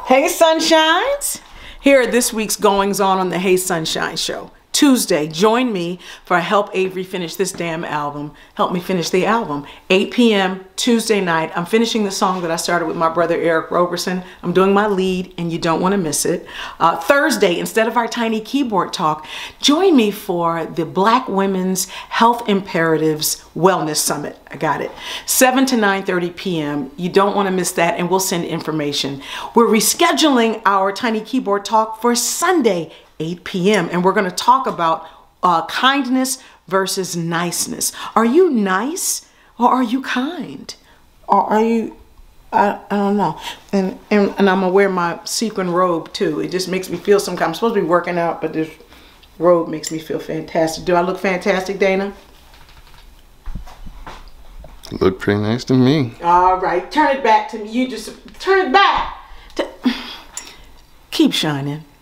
Hey Sunshines! Here are this week's goings on the Hey Sunshine Show. Tuesday, join me for Help Avery Finish This Damn Album. Help me finish the album. 8 p.m. Tuesday night. I'm finishing the song that I started with my brother Eric Roberson. I'm doing my lead and you don't want to miss it. Thursday, instead of our tiny keyboard talk, join me for the Black Women's Health Imperatives Wellness Summit. I got it. 7 to 9:30 p.m. You don't want to miss that, and we'll send information. We're rescheduling our tiny keyboard talk for Sunday, 8 p.m. and we're going to talk about kindness versus niceness. Are you nice or are you kind? Or are you, I don't know. And I'm going to wear my sequin robe too. It just makes me feel some kind. I'm supposed to be working out, but this robe makes me feel fantastic. Do I look fantastic, Dana? Look pretty nice to me. All right. Turn it back to me. You just turn it back. Keep shining.